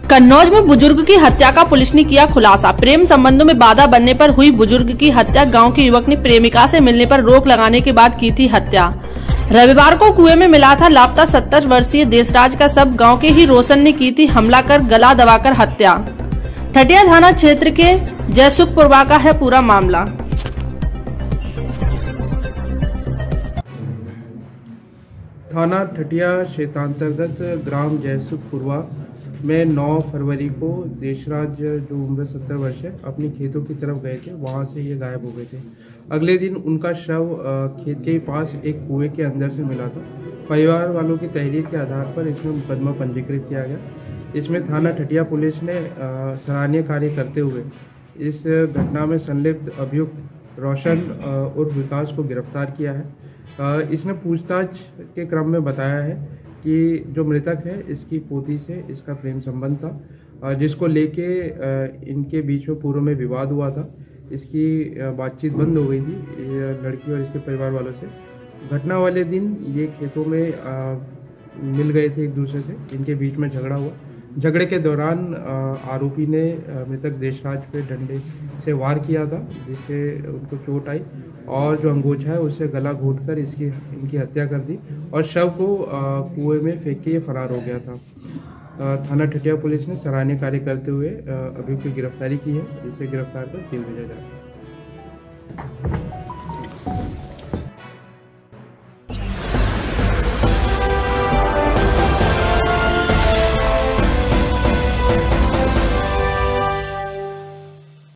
कन्नौज में बुजुर्ग की हत्या का पुलिस ने किया खुलासा। प्रेम संबंधों में बाधा बनने पर हुई बुजुर्ग की हत्या। गांव के युवक ने प्रेमिका से मिलने पर रोक लगाने के बाद की थी हत्या। रविवार को कुएं में मिला था लापता 70 वर्षीय देशराज का शव। गांव के ही रोशन ने की थी हमला कर गला दबाकर हत्या। ठटिया थाना क्षेत्र के जयसुखपुरवा का है पूरा मामला। थाना ठटिया क्षेत्रांतर्गत ग्राम जयसुखपुरवा में 9 फरवरी को देशराज जो उम्र 70 वर्ष है अपनी खेतों की तरफ गए थे। वहां से ये गायब हो गए थे। अगले दिन उनका शव खेत के पास एक कुएं के अंदर से मिला था। परिवार वालों की तहरीर के आधार पर इसमें मुकदमा पंजीकृत किया गया। इसमें थाना ठटिया पुलिस ने सराहनीय कार्य करते हुए इस घटना में संलिप्त अभियुक्त रोशन उर्फ विकास को गिरफ्तार किया है। इसने पूछताछ के क्रम में बताया है कि जो मृतक है इसकी पोती से इसका प्रेम संबंध था, जिसको लेके इनके बीच में पूर्व में विवाद हुआ था। इसकी बातचीत बंद हो गई थी लड़की और इसके परिवार वालों से। घटना वाले दिन ये खेतों में मिल गए थे एक दूसरे से। इनके बीच में झगड़ा हुआ। झगड़े के दौरान आरोपी ने मृतक देशराज पे डंडे से वार किया था, जिससे उनको चोट आई और जो अंगोछा है उससे गला घोंटकर इनकी हत्या कर दी और शव को कुएं में फेंक के ये फरार हो गया था। थाना ठटिया पुलिस ने सराहनीय कार्य करते हुए अभियुक्त की गिरफ्तारी की है, जिसे गिरफ्तार कर जेल भेजा जा रहा है।